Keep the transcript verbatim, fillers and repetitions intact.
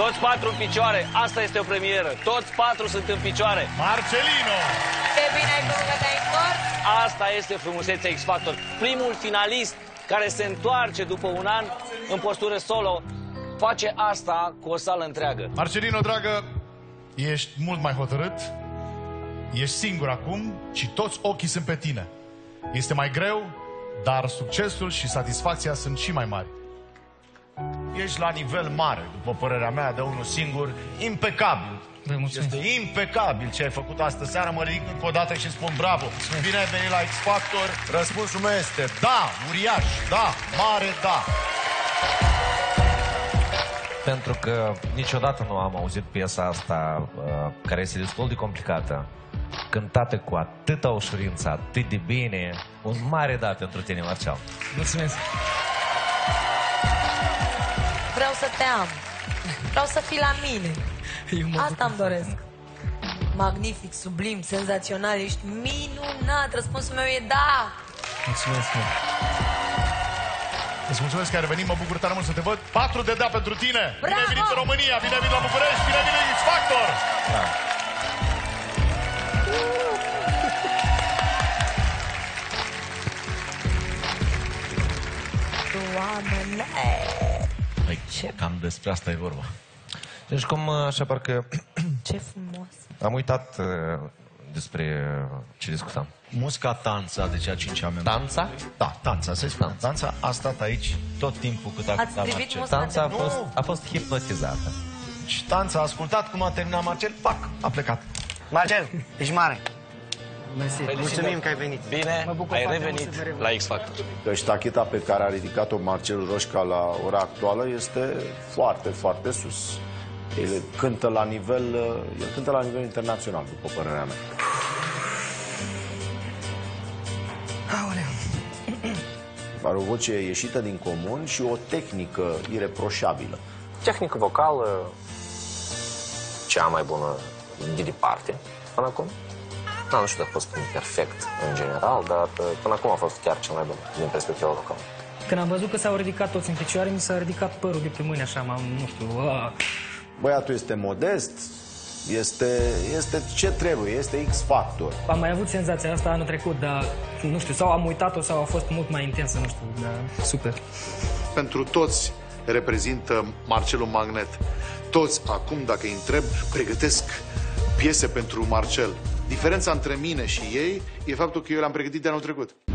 Toți patru în picioare. Asta este o premieră. Toți patru sunt în picioare. Marcelino! Ce bine ai făcut că te-ai întors? Asta este frumusețea X Factor. Primul finalist care se întoarce după un an în postură solo face asta cu o sală întreagă. Marcelino, dragă, ești mult mai hotărât, ești singur acum și toți ochii sunt pe tine. Este mai greu, dar succesul și satisfacția sunt și mai mari. Ești la nivel mare, după părerea mea, de unul singur, impecabil. Este impecabil ce ai făcut astă seară. Mă ridic încă o dată și spun bravo. Bine ai venit la X Factor. Răspunsul meu este da, uriaș, da, mare, da. Pentru că niciodată nu am auzit piesa asta, uh, care este destul de complicată, cântată cu atâta ușurință, atât de bine. Un mare da pentru tine, Marcel. Mulțumesc. Vreau să te am. Vreau să fii la mine. Asta îmi doresc. Magnific, sublim, senzațional, ești minunat. Răspunsul meu e da. Mulțumesc. Îți mulțumesc că ai revenit, mă bucur tare mult să te văd. Patru de da pentru tine. Bravo! Bine ai venit în România, bine ai venit la București, bine ai venit X Factor. Da. Doamne! Păi, cam despre asta e vorba. Deci cum, așa parcă Ce frumos! am uitat uh, despre uh, ce discutam. Musca Tanța, deci a cincea membră. Tanța? Da, Tanța, să-i spun. Tanța a stat aici tot timpul cât a Ați cântat privit Marcel. musca? Tanța a Nu. fost, a fost hipnotizată. Și Tanța a ascultat cum a terminat Marcel, pac, a plecat. Marcel, ești mare. Mersi. Mulțumim că ai venit. Bine, Mă bucur ai foarte revenit mult să te revăd. la X Factor. Că ștacheta pe care a ridicat-o Marcel Roșca la ora actuală este foarte, foarte sus. El cântă la nivel, el cântă la nivel internațional, după părerea mea. Are o voce ieșită din comun și o tehnică ireproșabilă. Tehnică vocală cea mai bună de departe până acum. Da, nu știu dacă pot spune perfect în general, dar până acum a fost chiar cel mai bun din perspectiva vocală. Când am văzut că s-au ridicat toți în picioare, mi s-a ridicat părul de pe mâini, așa, m-am, nu știu, a... Băiatul este modest, este, este ce trebuie, este X Factor. Am mai avut senzația asta anul trecut, dar, nu știu, sau am uitat-o sau a fost mult mai intensă, nu știu, dar super. Pentru toți reprezintă Marcelul Magnet. Toți acum, dacă îi întreb, pregătesc piese pentru Marcel. Diferența între mine și ei e faptul că eu le-am pregătit de anul trecut.